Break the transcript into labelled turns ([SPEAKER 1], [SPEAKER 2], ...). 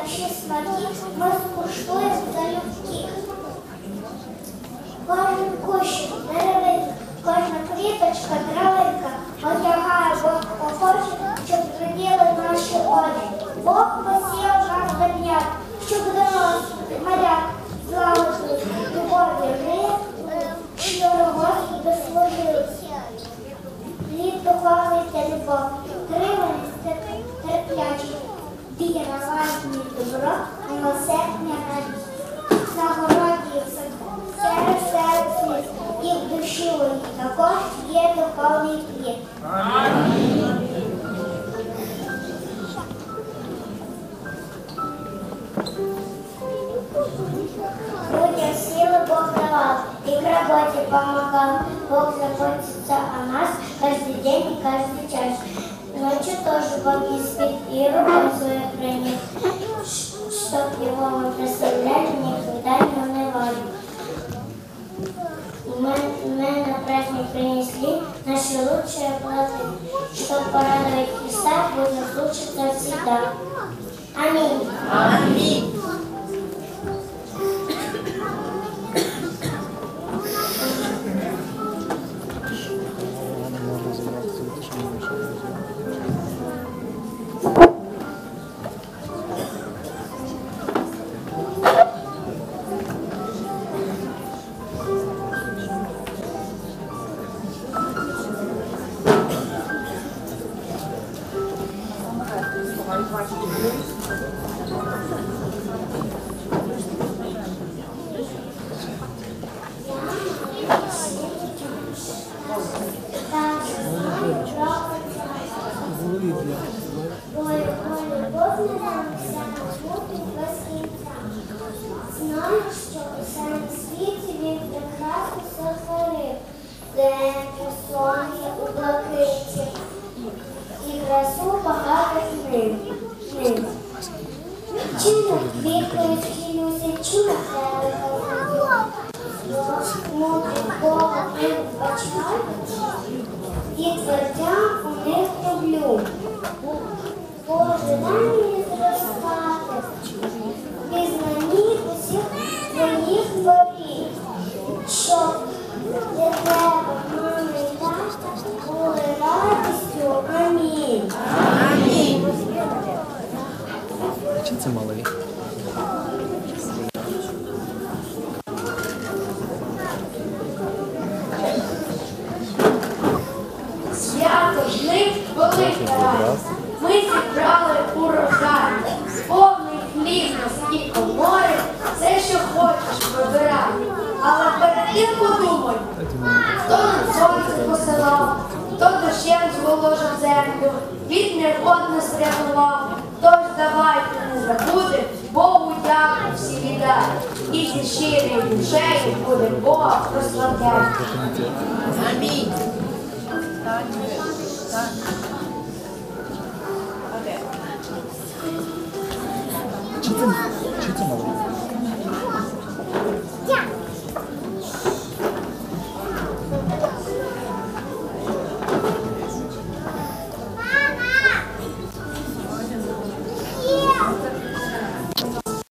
[SPEAKER 1] наші смаки ми скуштуємо залюбки. Кожен кущик, деревинка, кожна квіточка, травинка одягає Бог охоче, щоб раділи наші очі. Бог посіяв нас добрят, щоб дорослих моряк злагодили любові жити, щиро Господу служили. Плід духовний та любов, триваність терплячість, віра, лагідність, добро, милосердя, радість. На городі серед сліз і в душі моїй також є духовний плід. Людям сили Бог давав и к работе помогал. Бог заботится о нас каждый день и каждый час. Ночью тоже Бог не спит и рукой свою хранит, чтоб его мы прославляли, никогда не унывали. Мы на праздник принесли наши лучшие плоды, чтоб порадовать Христа, будем слушаться всегда. Аминь. Аминь. Знаю, що у самому світі він прекрасно сотворив, день у сонці, у блакиті, і красу багато книг. Чим вікою схилюся, чим тебе мудрий Бога тим бачать, і твердям у них люблю. Боже, дай мені зростати, пізнані усіх твоїх творів, щоб для тебе, мами і тата, були радістю. Амінь. Амінь.
[SPEAKER 2] Чи це малий?
[SPEAKER 3] Свято жнив великий рай. Ми зібрали урожай. Повний хліб на стільки море, все, що хочеш, вибирай. Але перед тим подумай, хто нам сонце посилав, хто дощем зволожив землю, від негод нас рятував. Тож давайте не забудемо, Богу дякую всі віддай. І зі щирою душею будемо Бога прославляти. Амінь.
[SPEAKER 2] Чи це малий?